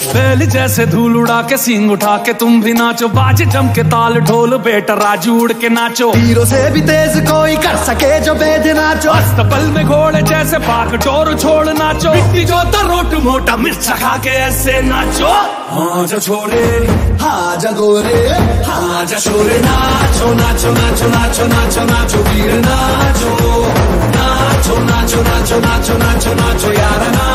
बैल जैसे धूल उड़ा के सींग उठा के तुम भी नाचो, बाजे जम के ताल ढोल बेटा राजू उड़ के नाचो। हीरो से भी तेज कोई कर सके जो बेद नाचो, अस्तबल में घोड़े जैसे पाक टोर छोड़ नाचो। मिट्टी जो रोट मोटा मिर्च खा के ऐसे नाचो। हाँ जा छोरे हाँ जा गोरे हाँ जा छोरे नाचो नाचो नाचो नाचो नाचो नाचो वीर नाचो नाचो नाचो नाचो नाचो नाचो नाचो यार नाचो।